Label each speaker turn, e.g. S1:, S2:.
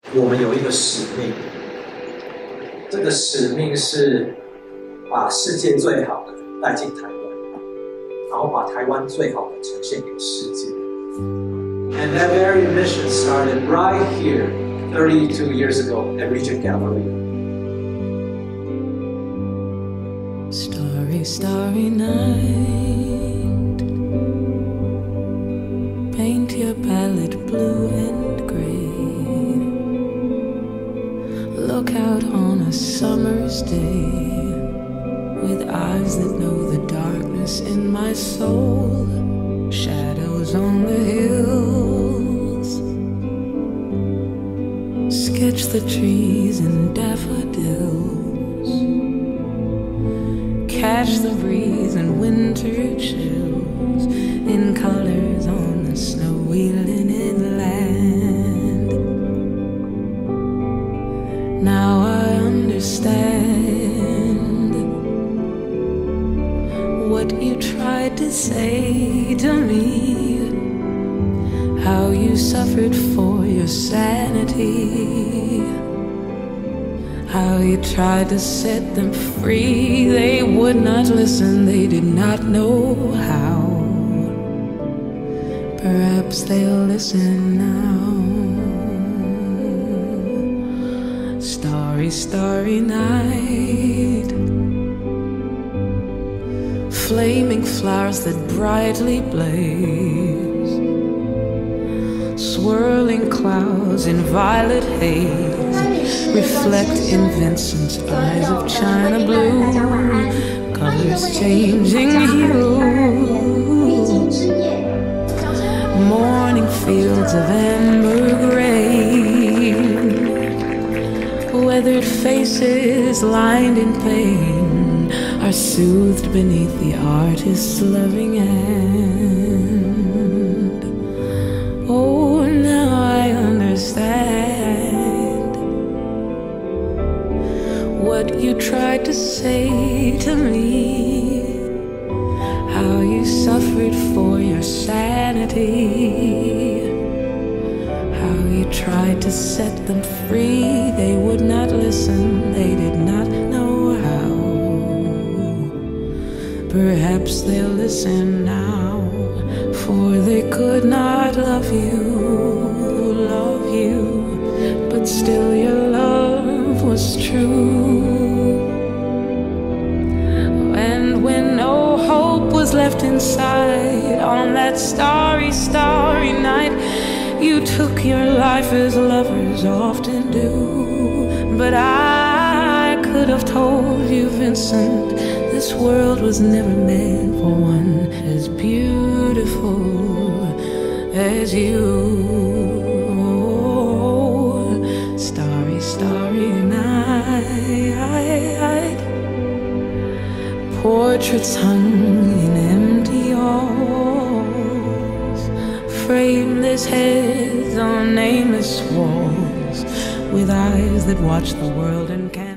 S1: 我们有一个使命，这个使命是把世界最好的带进台湾，然后把台湾最好的呈现给世界。And that very mission started right here, 32 years ago at Regent Galleria.
S2: Starry, starry night. Paint your palette blue and gray. Look out on a summer's day with eyes that know the darkness in my soul. Shadows on the hills. Sketch the trees and daffodils. Catch the breeze and winter chills in colors on the snowy linen land. Now I understand what you tried to say to me, how you suffered for your sanity, how you tried to set them free. They would not listen, they did not know how. Perhaps they'll listen now. Starry, starry night. Flaming flowers that brightly blaze. Swirling clouds in violet haze reflect in Vincent's eyes of china blue, colors changing hue. Morning fields of amber grain, weathered faces lined in pain are soothed beneath the artist's loving hand. Oh, now I understand what you tried to say to me, how you suffered for your sanity, how you tried to set them free. They would not listen, they did not know how. Perhaps they'll listen now, for they could not love you, but still your love was true. And when no hope was left inside on that starry, starry night, you took your life as lovers often do. But I could have told you, Vincent, this world was never meant for one as beautiful as you. Starry, starry night. Portraits hung in empty halls, frameless heads on nameless walls, with eyes that watch the world and can't